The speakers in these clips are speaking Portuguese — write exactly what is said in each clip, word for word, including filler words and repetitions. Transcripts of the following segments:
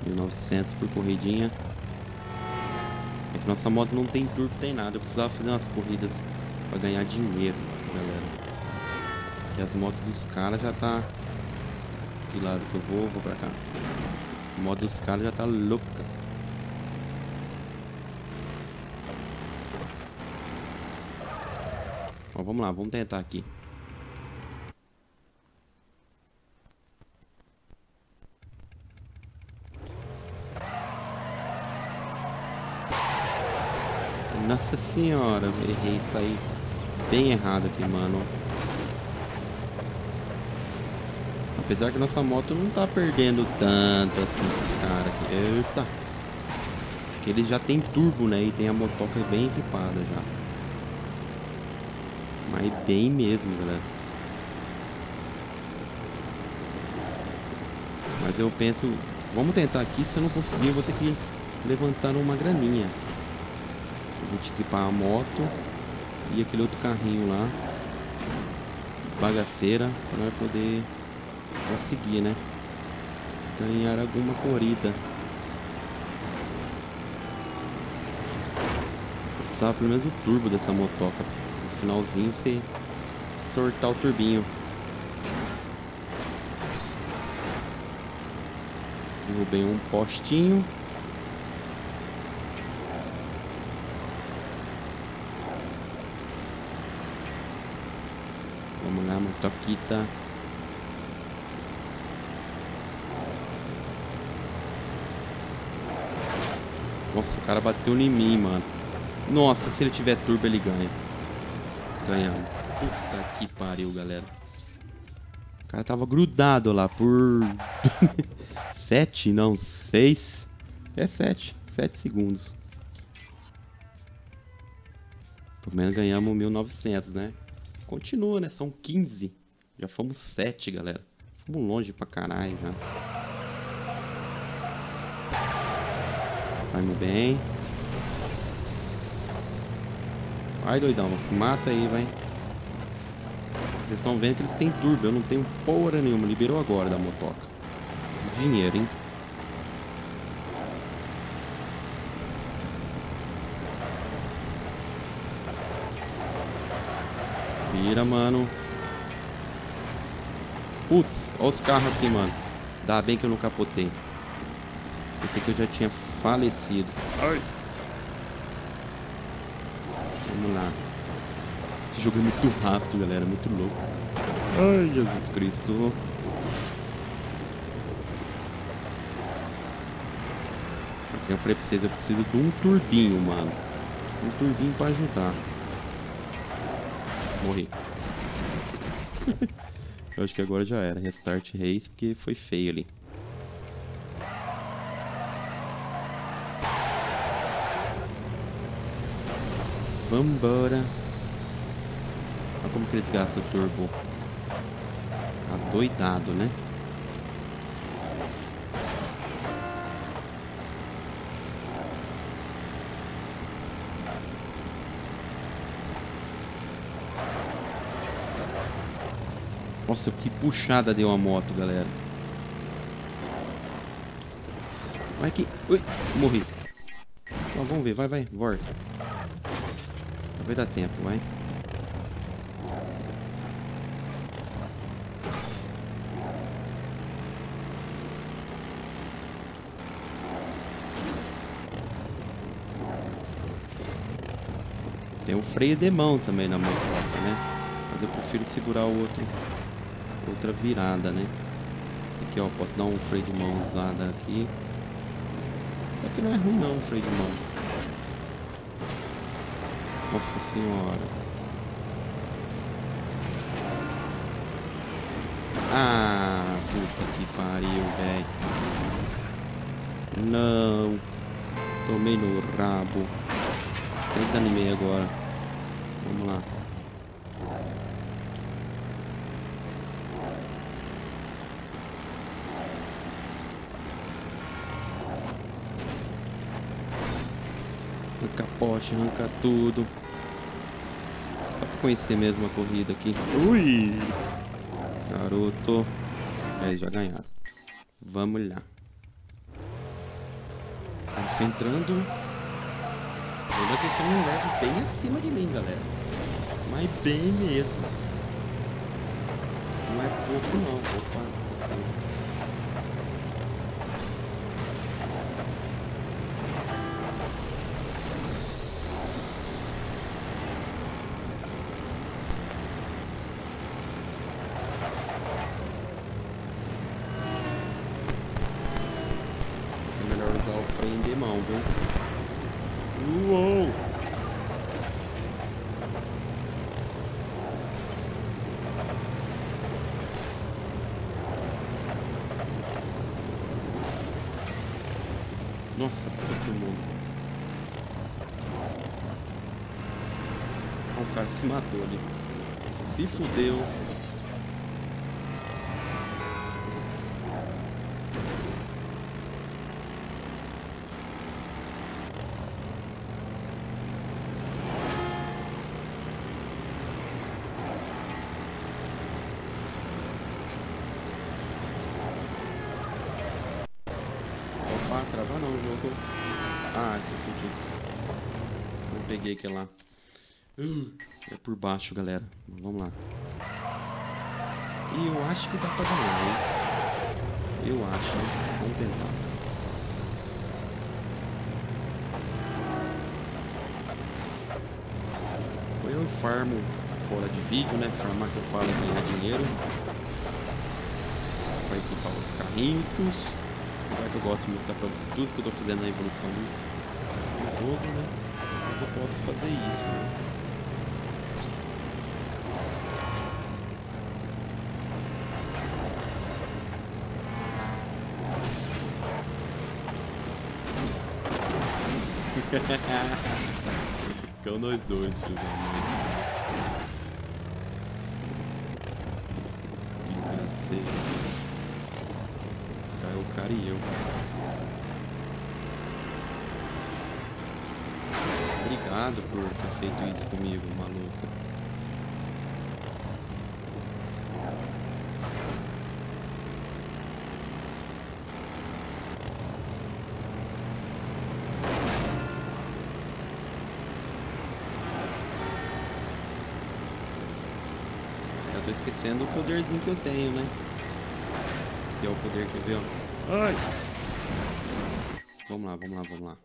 mil e novecentos por corridinha. É que nossa moto não tem turbo, tem nada. Eu precisava fazer umas corridas pra ganhar dinheiro, galera. Porque as motos dos caras já tá... Que lado que eu vou? Vou pra cá. A moto dos caras já tá louca. Ó, vamos lá, vamos tentar aqui. Nossa senhora, errei, saí bem errado aqui, mano. Apesar que nossa moto não tá perdendo tanto assim pros caras aqui. Eita! Porque eles já tem turbo, né? E tem a motoca bem equipada já. Mas bem mesmo, galera. Mas eu penso, vamos tentar aqui. Se eu não conseguir, eu vou ter que levantar uma graninha. Vou te equipar a moto e aquele outro carrinho lá, bagaceira, para nós poder conseguir, né? Ganhar alguma corrida. Precisava pelo menos do turbo dessa motoca. No finalzinho você sortar o turbinho. Derrubei um postinho. Vamos lá, motoquita. Nossa, o cara bateu em mim, mano. Nossa, se ele tiver turbo, ele ganha. Ganhamos. Puta que pariu, galera. O cara tava grudado lá por... sete, não, seis. É sete. sete segundos. Pelo menos ganhamos mil e novecentos, né? Continua, né? São quinze. Já fomos sete, galera. Fomos longe pra caralho já. Saímos bem. Vai, doidão. Se mata aí, vai. Vocês estão vendo que eles têm turbo. Eu não tenho porra nenhuma. Liberou agora da motoca. Esse dinheiro, hein? Vira, mano. Putz, olha os carros aqui, mano. Dá bem que eu não capotei. Pensei que eu já tinha falecido. Ai. Vamos lá. Esse jogo é muito rápido, galera. Muito louco. Ai, Jesus Cristo. Eu falei pra vocês, eu preciso de um turbinho, mano. Um turbinho pra ajudar. Morri. Eu acho que agora já era. Restart race, porque foi feio ali. Vambora. Olha como que eles gastam o turbo. Tá doidado, né? Nossa, que puxada deu a moto, galera. Vai que... Ui, morri. Ó, vamos ver, vai, vai, volta. Vai dar tempo, vai. Tem um freio de mão também na motoca, né? Mas eu prefiro segurar o outro, outra virada, né? Aqui, ó, posso dar um freio de mão usada aqui. Aqui não é ruim não, o freio de mão. Nossa senhora. Ah, puta que pariu, velho. Não. Tomei no rabo. trinta e meio agora. Vamos lá. Arranca poste, arranca tudo. Só pra conhecer mesmo a corrida aqui. Ui! Garoto. É, eles já ganharam. Vamos lá. Concentrando. Lembra que tem um level bem acima de mim, galera. Mas bem mesmo. Não é pouco não. Opa. É melhor usar o freio de mão, viu? Uou! Nossa, passou todo mundo. O cara se matou ali. Se fudeu. Travar não o jogo. Ah, esse aqui. Não peguei aquele lá. Uh, é por baixo, galera. Vamos lá. E eu acho que dá pra ganhar, hein? Eu acho. Vamos tentar. Ou eu farmo fora de vídeo, né? Farmar que eu falo é ganhar dinheiro. Vai equipar os carrinhos. Apesar que eu gosto de mostrar pra vocês tudo que eu tô fazendo na evolução do, do jogo, né? Mas eu posso fazer isso, né? Ficam nós dois, filho da mãe. Desgraceiro. O cara e eu. Obrigado por ter feito isso comigo, maluco. Eu tô esquecendo o poderzinho que eu tenho, né? Que é o poder que veio. Ai! Vamos lá, vamos lá, vamos lá.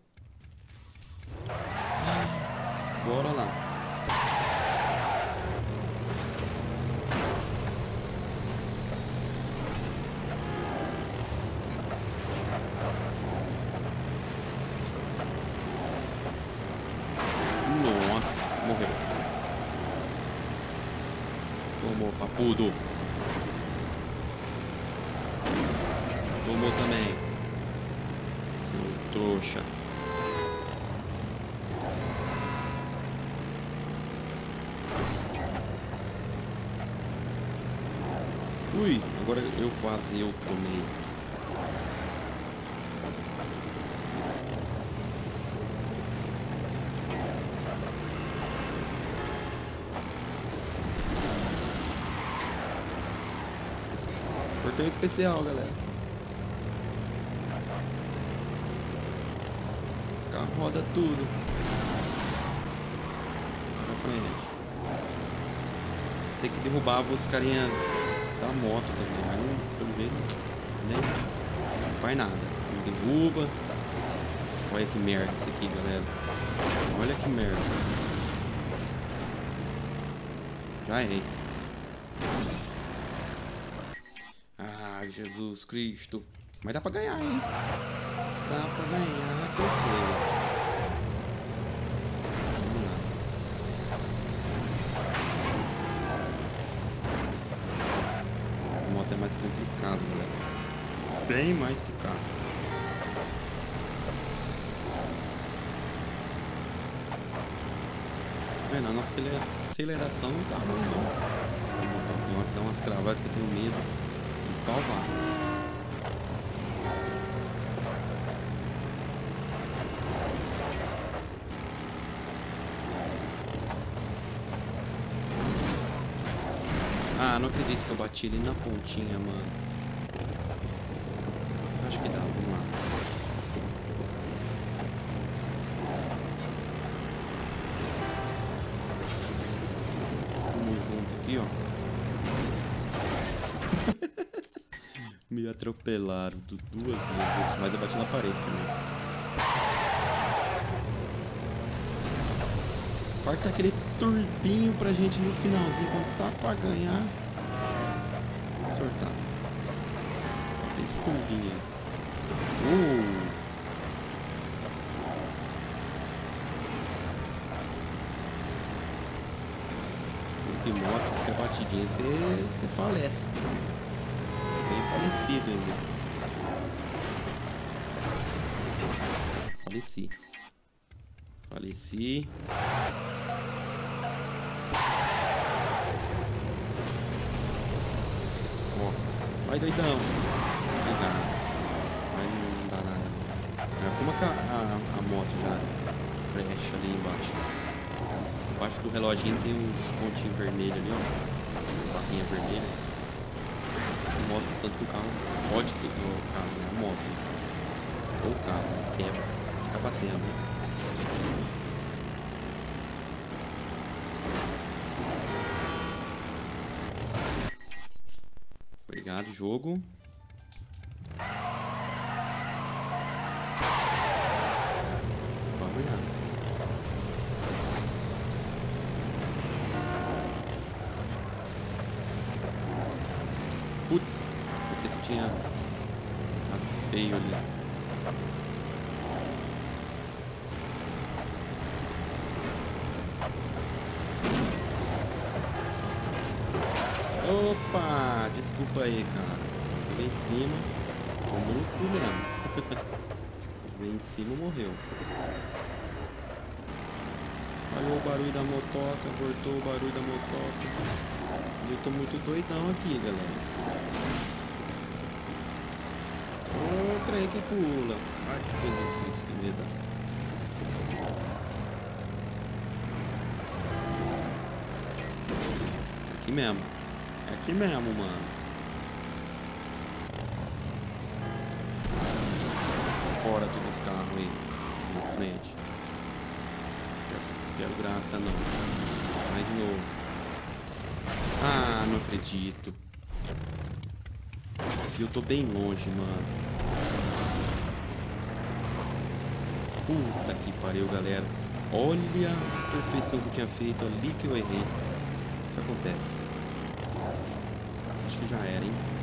Bora lá. Nossa, morreu. Tomou, papudo. Tomou também. Seu trouxa. Ui, agora eu quase eu tomei. Portão especial, galera. Os carros rodam tudo. Pra frente. Sei que derrubava os carinha da moto também, mas não, pelo jeito nem não faz nada. Não derruba. Olha que merda isso aqui, galera. Olha que merda. Já errei. Ah, Jesus Cristo. Mas dá pra ganhar, hein? Dá pra ganhar, que eu sei. Vamos lá. A moto é mais complicado, galera. Bem mais que carro. Vendo, a nossa aceleração não tá ruim, não. Tem hora que dá umas cravadas que eu tenho medo de salvar. Ah, não acredito que eu bati ele na pontinha, mano. Acho que dá, vamos lá. Me atropelaram du- duas vezes, mas eu bati na parede também. Corta aquele turbinho pra gente no finalzinho, quando tá pra ganhar. Sortar. Tem esse turbinho aí. Uh! De moto, qualquer batidinha, você, você falece. Bem falecido ainda. Faleci. Faleci. Ó, vai doidão. Obrigado. Mas não dá nada não. É, como a, a, a moto já brecha ali embaixo. Embaixo do reloginho tem uns pontinhos vermelhos ali, ó. Barrinha vermelha. Mostra tanto que o carro pode ter o carro, né? A moto. Ou o carro, né? Quebra. Fica batendo, né? Obrigado, jogo. Vamos lá. Putz, pensei que tinha ficado feio ali. Opa, desculpa aí, cara. Você veio em cima, tomou no cu mesmo. Veio em cima e morreu. Olha o barulho da motoca, cortou o barulho da motoca. Eu tô muito doidão aqui, galera. Ô, trem que pula. Ai, que Jesus Cristo, que medo. Aqui mesmo. É aqui mesmo, mano. Fora todos os carros aí. Na frente. Não quero graça, não. Vai de novo. Ah, não acredito. Eu tô bem longe, mano. Puta que pariu, galera. Olha a perfeição que eu tinha feito ali que eu errei. O que acontece? Acho que já era, hein?